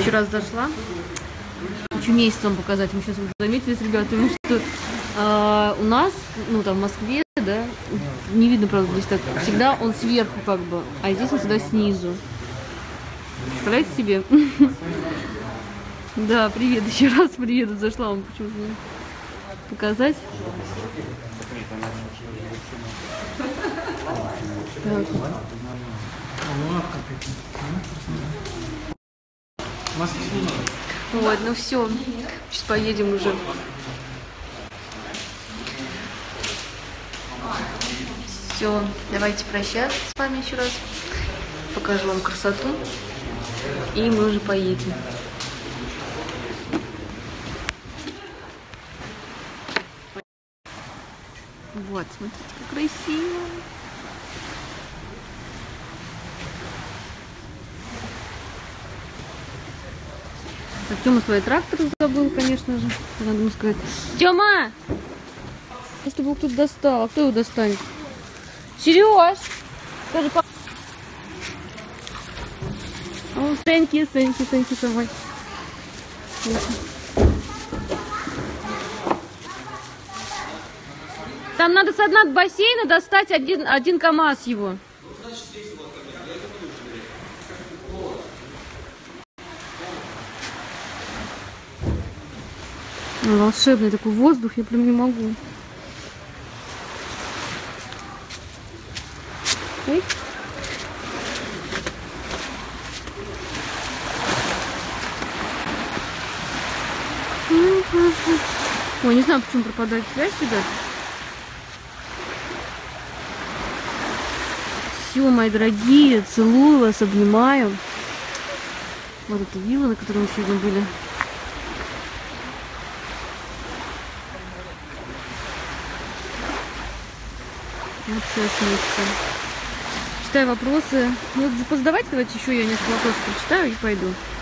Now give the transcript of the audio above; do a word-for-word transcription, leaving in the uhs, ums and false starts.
Еще раз зашла. Хочу месяц вам показать. Мы сейчас уже заметили с ребятами, что э, у нас, ну там в Москве, да, не видно, правда, здесь так. Всегда он сверху как бы, а здесь он всегда снизу. Представляете себе? Да, привет, еще раз привет. Зашла вам почему-то показать. Так. Вот, ну все, сейчас поедем уже. Все, давайте прощаться с вами еще раз. Покажу вам красоту. И мы уже поедем. Вот, смотрите, как красиво. Так, Тёма свой трактор забыл, конечно же. Надо ему сказать. Тёма! Чтобы его кто-то достал. А кто его достанет? Серёж! Скажи, папа. О, Сеньки, Сеньки, Сеньки самой. Там надо со дна бассейна достать один, один КамАЗ его. Волшебный такой воздух, я прям не могу. Ой. Ой, не знаю, почему пропадает связь, ребят. Все, мои дорогие, целую вас, обнимаю. Вот эта вилла, на которой мы сегодня были. Вот сейчас место. Читаю вопросы. Ну, вот позадавайте, давайте еще я несколько вопросов прочитаю и пойду.